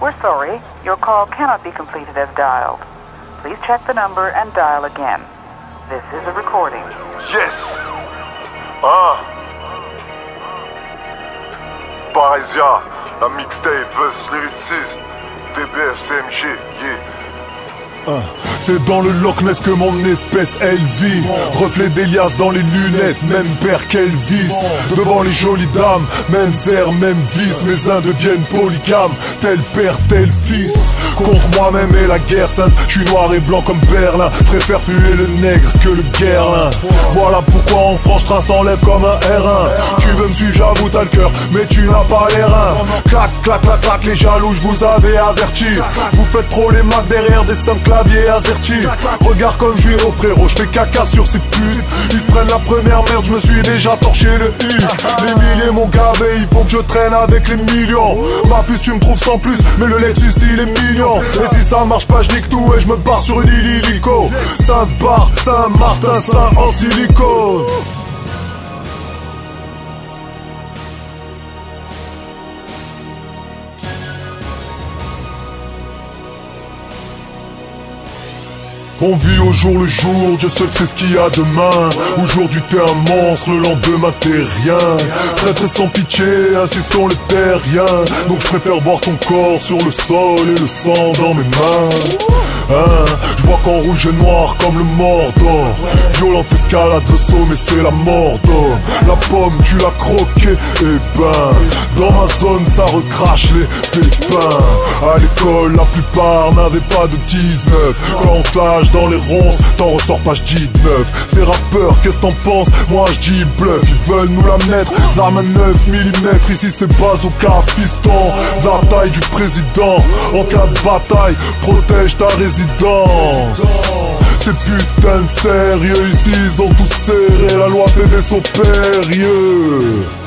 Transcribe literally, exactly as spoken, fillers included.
We're sorry, your call cannot be completed as dialed. Please check the number and dial again. This is a recording. Yes! Ah! Parésia, la mixtape, Vus Lyricist, D B F C M G, yeah. C'est dans le Loch Ness que mon espèce elle vit. Reflet d'Elias dans les lunettes, même père qu'Elvis. Devant les jolies dames, même zère, même vice. Mes uns deviennent polygames, tel père, tel fils. Contre moi-même et la guerre sainte, je suis noir et blanc comme Berlin. Préfère tuer le nègre que le guerlin. Voilà pourquoi en France trace enlève comme un R un. Tu veux me suivre, j'avoue t'as le cœur, mais tu n'as pas les reins. Clac, clac, clac, clac, les jaloux, je vous avais averti. Vous faites trop les macs derrière des simples claviers azerty. Regarde comme je suis au frérot, je fais caca sur ces putes. Ils se prennent la première merde, je me suis déjà torché le hic. Les milliers m'ont gavé, il faut que je traîne avec les millions. Ma puce tu me trouves sans plus, mais le Lexus il est mignon. Et si ça marche pas je nique tout et je me barre sur une île illico. Saint-Barth, Saint-Martin, Saint en silicone. On vit au jour le jour, Dieu seul sait ce qu'il y a demain. Aujourd'hui t'es un monstre, le lendemain t'es rien. Traître sans pitié, ainsi sont les terriens. Donc je préfère voir ton corps sur le sol et le sang dans mes mains. Hein, je vois qu'en rouge et noir comme le Mordor. Violente escalade de saut mais c'est la mort d'homme. La pomme tu l'as croquée, et ben dans ma zone ça recrache les pépins. À l'école la plupart n'avaient pas de dix-neuf. Quand on tâche dans les ronces, t'en ressors pas j'dis neuf. Ces rappeurs, qu'est-ce t'en penses? Moi j'dis bluff, ils veulent nous la mettre. Armes à neuf millimètres, ici c'est bazooka, fiston. De la taille du président, en cas de bataille, protège ta résidence. C'est putain de sérieux, ici ils ont tous serré. La loi fait des sauts périlleux.